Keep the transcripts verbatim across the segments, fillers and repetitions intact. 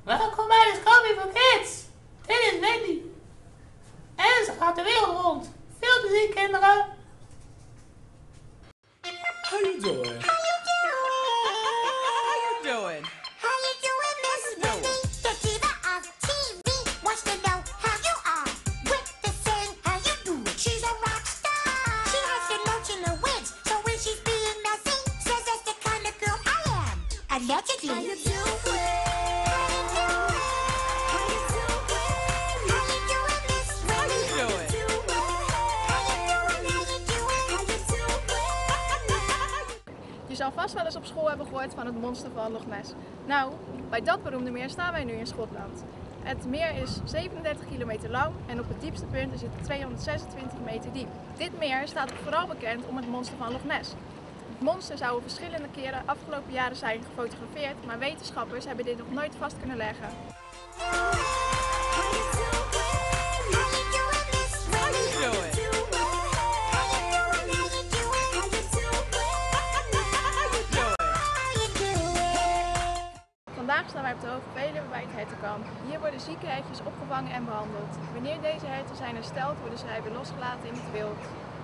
Welkom bij de Scooby for Kids. Dit is Wendy. En ze gaat de wereld rond. Veel plezier, kinderen. How you doing? How you doing? How you doing? How you doing, Missus Wendy? The diva of T V wants to know how you are with the sing. How you do? She's a rock star. She has the notes in the wigs, so when she's being messy, says that's the kind of girl I am. Allegedly. How you doing? Je zal vast wel eens op school hebben gehoord van het monster van Loch Ness. Nou, bij dat beroemde meer staan wij nu in Schotland. Het meer is zevenendertig kilometer lang en op het diepste punt is het tweehonderdzesentwintig meter diep. Dit meer staat vooral bekend om het monster van Loch Ness. Het monster zou verschillende keren afgelopen jaren zijn gefotografeerd, maar wetenschappers hebben dit nog nooit vast kunnen leggen. Vandaag staan wij op de Hoge Veluwe bij het hertenkamp. Hier worden zieke hertjes opgevangen en behandeld. Wanneer deze herten zijn hersteld, worden zij weer losgelaten in het wild.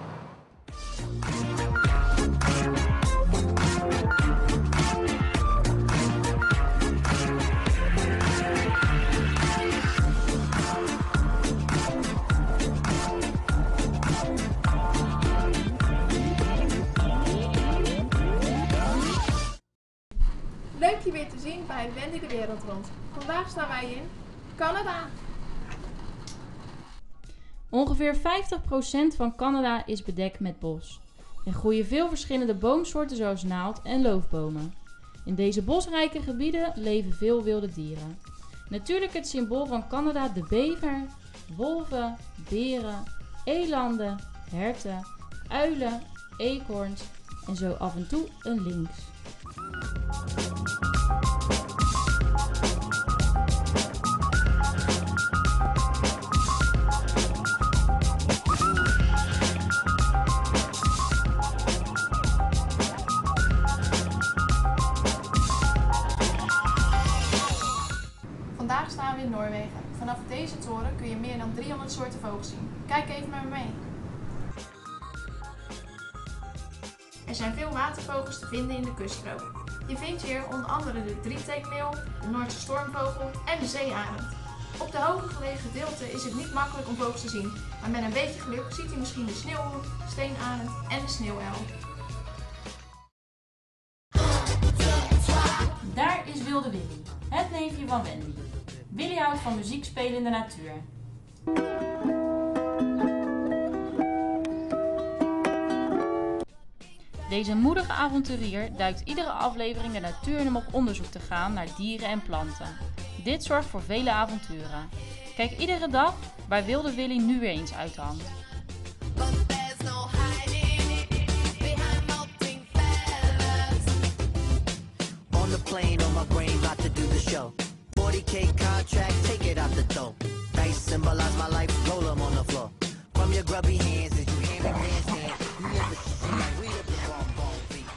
Leuk je weer te zien bij Wendy de Wereld Rond. Vandaag staan wij in Canada. Ongeveer vijftig procent van Canada is bedekt met bos. Er groeien veel verschillende boomsoorten zoals naald- en loofbomen. In deze bosrijke gebieden leven veel wilde dieren. Natuurlijk het symbool van Canada de bever, wolven, beren, elanden, herten, uilen, eekhoorns en zo af en toe een lynx. Vandaag staan we in Noorwegen. Vanaf deze toren kun je meer dan driehonderd soorten vogels zien. Kijk even met me mee. Er zijn veel watervogels te vinden in de kuststrook. Je vindt hier onder andere de drieteekleeuw, de Noordse stormvogel en de zeearend. Op de hoger gelegen gedeelte is het niet makkelijk om vogels te zien, maar met een beetje geluk ziet u misschien de sneeuwhoen, steenarend en de sneeuwuil. Daar is Wilde Willy, het neefje van Wendy. Willy houdt van muziek spelen in de natuur. Deze moedige avonturier duikt iedere aflevering de natuur in om op onderzoek te gaan naar dieren en planten. Dit zorgt voor vele avonturen. Kijk iedere dag waar Wilde Willy nu weer eens uithangt. On the plane, on my brain, about to do the show. forty K contract, take it out the dough. Dice symbolize my life, roll 'em on the floor. From your grubby hands, as you hand me handstand. You live the shit like we live the wrong bone beat.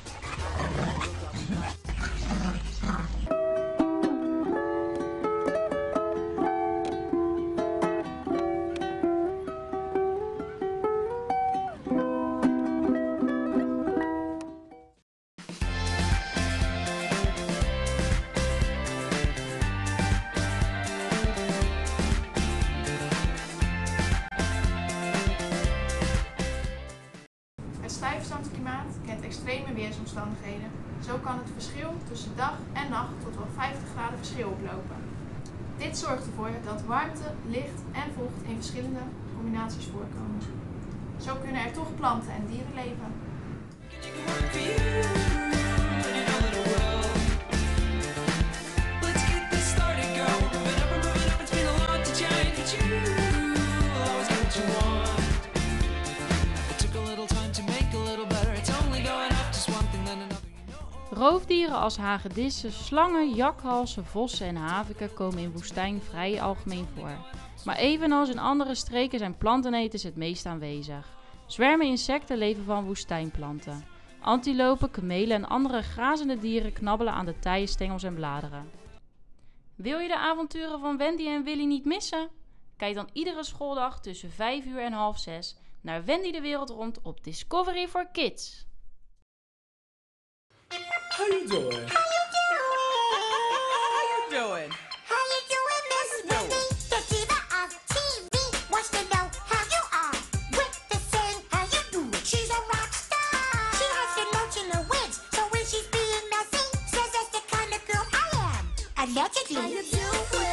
Het stijfstandsklimaat kent extreme weersomstandigheden. Zo kan het verschil tussen dag en nacht tot wel vijftig graden verschil oplopen. Dit zorgt ervoor dat warmte, licht en vocht in verschillende combinaties voorkomen. Zo kunnen er toch planten en dieren leven. Roofdieren als hagedissen, slangen, jakhalzen, vossen en haviken komen in woestijn vrij algemeen voor. Maar evenals in andere streken zijn planteneters het meest aanwezig. Zwermen insecten leven van woestijnplanten. Antilopen, kamelen en andere grazende dieren knabbelen aan de taie, stengels en bladeren. Wil je de avonturen van Wendy en Willy niet missen? Kijk dan iedere schooldag tussen vijf uur en half zes naar Wendy de Wereld Rond op Discovery for Kids. How you doing? How you doing? How you doing? How you doing, Miss Wendy? The diva of T V wants to know how you are with the sing. How you do? She's a rock star. She has the notes in the wigs, so when she's being messy, says that's the kind of girl I am. Allegedly. How you doing?